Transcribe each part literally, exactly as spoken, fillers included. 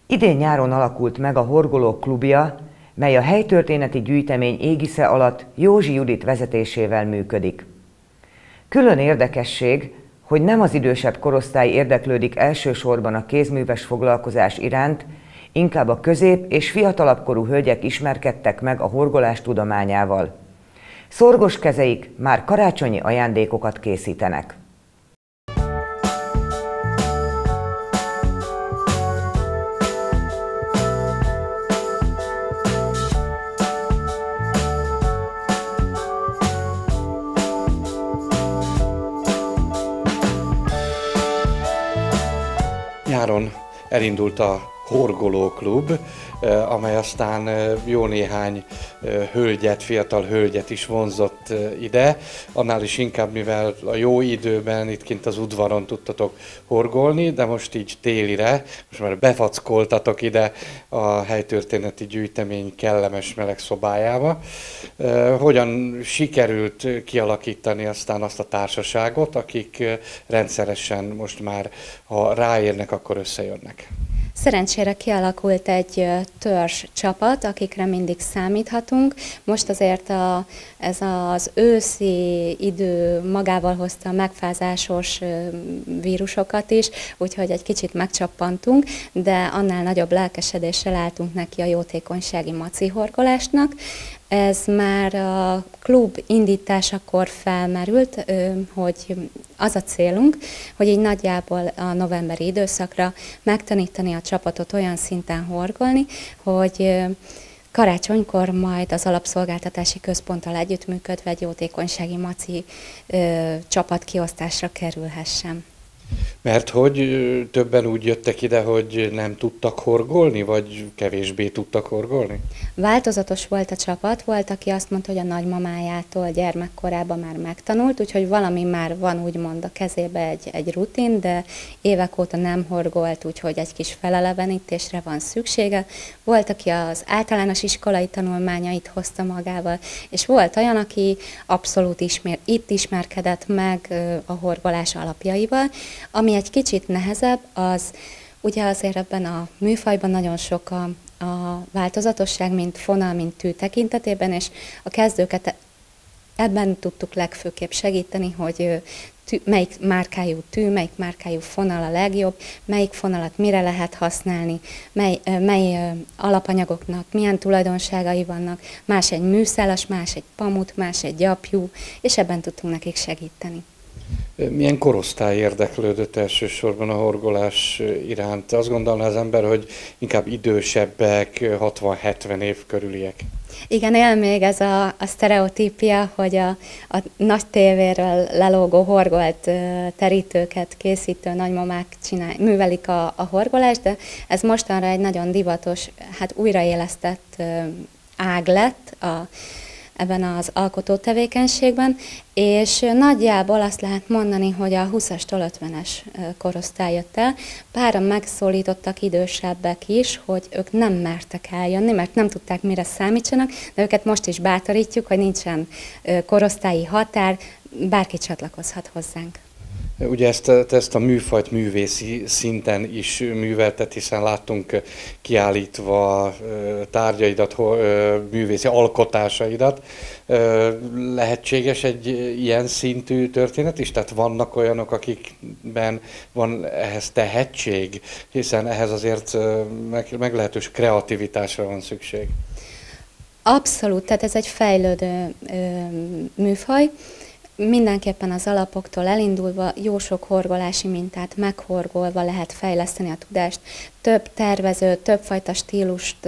Idén nyáron alakult meg a Horgolók Klubja, mely a helytörténeti gyűjtemény égisze alatt Józsi Judit vezetésével működik. Külön érdekesség, hogy nem az idősebb korosztály érdeklődik elsősorban a kézműves foglalkozás iránt, inkább a közép- és fiatalabb korú hölgyek ismerkedtek meg a horgolás tudományával. Szorgos kezeik már karácsonyi ajándékokat készítenek. Nyáron elindult a Horgoló Klub, amely aztán jó néhány hölgyet, fiatal hölgyet is vonzott ide, annál is inkább, mivel a jó időben itt kint az udvaron tudtatok horgolni, de most így télire, most már befackoltatok ide a helytörténeti gyűjtemény kellemes meleg szobájába. Hogyan sikerült kialakítani aztán azt a társaságot, akik rendszeresen most már, ha ráérnek, akkor összejönnek? Szerencsére kialakult egy törzs csapat, akikre mindig számíthatunk. Most azért a, ez az őszi idő magával hozta a megfázásos vírusokat is, úgyhogy egy kicsit megcsappantunk, de annál nagyobb lelkesedéssel álltunk neki a jótékonysági maci horgolásnak. Ez már a klub indításakor felmerült, hogy az a célunk, hogy így nagyjából a novemberi időszakra megtanítani a csapatot olyan szinten horgolni, hogy karácsonykor majd az alapszolgáltatási központtal együttműködve egy jótékonysági maci csapat kiosztásra kerülhessen. Mert hogy többen úgy jöttek ide, hogy nem tudtak horgolni, vagy kevésbé tudtak horgolni? Változatos volt a csapat, volt, aki azt mondta, hogy a nagymamájától gyermekkorában már megtanult, úgyhogy valami már van úgymond a kezébe egy, egy rutin, de évek óta nem horgolt, úgyhogy egy kis felelevenítésre van szüksége. Volt, aki az általános iskolai tanulmányait hozta magával, és volt olyan, aki abszolút ismer, itt ismerkedett meg a horgolás alapjaival. Ami egy kicsit nehezebb, az ugye azért ebben a műfajban nagyon sok a, a változatosság, mint fonal, mint tű tekintetében, és a kezdőket ebben tudtuk legfőképp segíteni, hogy tű, melyik márkájú tű, melyik márkájú fonal a legjobb, melyik fonalat mire lehet használni, mely, mely alapanyagoknak milyen tulajdonságai vannak, más egy műszálas, más egy pamut, más egy gyapjú, és ebben tudtunk nekik segíteni. Milyen korosztály érdeklődött elsősorban a horgolás iránt? Azt gondolná az ember, hogy inkább idősebbek, hatvan-hetven év körüliek. Igen, él még ez a, a sztereotípia, hogy a, a nagy tévéről lelógó horgolt terítőket készítő nagymamák csinál, művelik a, a horgolást, de ez mostanra egy nagyon divatos, hát újraélesztett ág lett a ebben az alkotó tevékenységben, és nagyjából azt lehet mondani, hogy a húszastól ötvenes korosztály jött el. Páran megszólítottak idősebbek is, hogy ők nem mertek eljönni, mert nem tudták, mire számítsanak, de őket most is bátorítjuk, hogy nincsen korosztályi határ, bárki csatlakozhat hozzánk. Ugye ezt, ezt a műfajt művészi szinten is műveltet, hiszen láttunk kiállítva tárgyaidat, művészi alkotásaidat. Lehetséges egy ilyen szintű történet is? Tehát vannak olyanok, akikben van ehhez tehetség, hiszen ehhez azért meglehetős kreativitásra van szükség. Abszolút, tehát ez egy fejlődő műfaj. Mindenképpen az alapoktól elindulva jó sok horgolási mintát meghorgolva lehet fejleszteni a tudást. Több tervező, többfajta stílust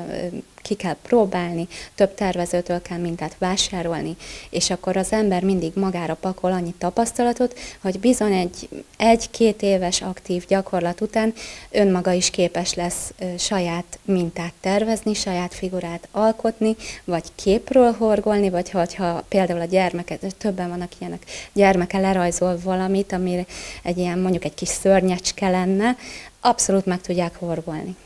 ki kell próbálni, több tervezőtől kell mintát vásárolni, és akkor az ember mindig magára pakol annyi tapasztalatot, hogy bizony egy egy-két éves aktív gyakorlat után önmaga is képes lesz saját mintát tervezni, saját figurát alkotni, vagy képről horgolni, vagy ha például a gyermeket, többen vannak ilyenek, gyermeke lerajzol valamit, ami egy ilyen mondjuk egy kis szörnyecske lenne, abszolút meg tudják horgolni.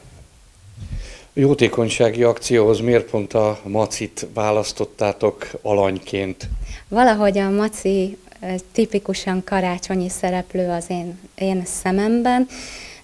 A jótékonysági akcióhoz miért pont a macit választottátok alanyként? Valahogy a maci tipikusan karácsonyi szereplő az én, én szememben.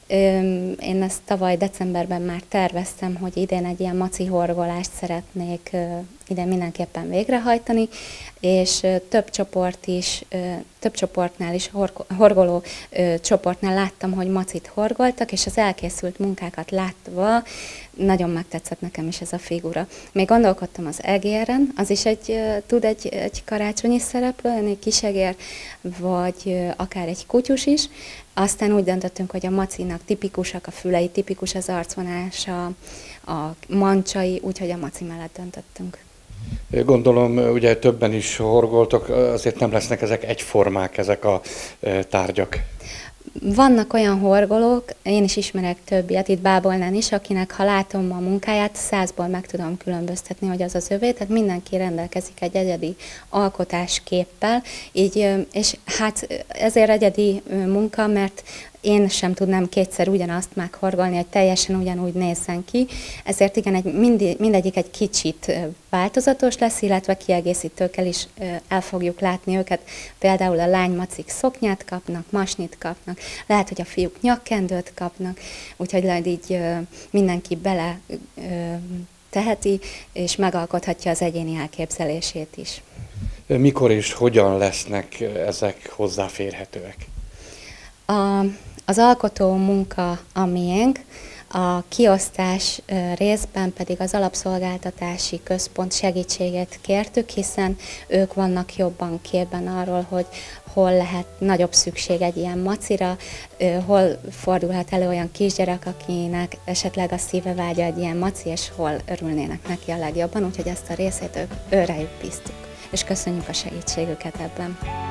Én ezt tavaly decemberben már terveztem, hogy idén egy ilyen maci horgolást szeretnék ide mindenképpen végrehajtani, és több csoport is, több csoportnál is, horgoló csoportnál láttam, hogy macit horgoltak, és az elkészült munkákat látva nagyon megtetszett nekem is ez a figura. Még gondolkodtam az egéren, az is egy, tud egy, egy karácsonyi szereplő, egy kisegér, vagy akár egy kutyus is. Aztán úgy döntöttünk, hogy a macinak tipikusak a fülei, tipikus az arcvonása, a mancsai, úgyhogy a maci mellett döntöttünk. Gondolom, ugye többen is horgoltok, azért nem lesznek ezek egyformák, ezek a tárgyak. Vannak olyan horgolók, én is ismerek több ilyet, itt Bábolnán is, akinek ha látom a munkáját, százból meg tudom különböztetni, hogy az az övé, tehát mindenki rendelkezik egy egyedi alkotásképpel, így, és hát ezért egyedi munka, mert én sem tudnám kétszer ugyanazt meghorgolni, hogy teljesen ugyanúgy nézzen ki, ezért igen, egy, mindig, mindegyik egy kicsit változatos lesz, illetve kiegészítőkkel is el fogjuk látni őket. Például a lánymacik szoknyát kapnak, masnit kapnak, lehet, hogy a fiúk nyakkendőt kapnak, úgyhogy lehet így mindenki bele teheti, és megalkothatja az egyéni elképzelését is. Mikor és hogyan lesznek ezek hozzáférhetőek? A, az alkotó munka a miénk, a kiosztás részben pedig az alapszolgáltatási központ segítségét kértük, hiszen ők vannak jobban képben arról, hogy hol lehet nagyobb szükség egy ilyen macira, hol fordulhat elő olyan kisgyerek, akinek esetleg a szíve vágya egy ilyen maci, és hol örülnének neki a legjobban, úgyhogy ezt a részét ők, őrejük bíztuk, és köszönjük a segítségüket ebben.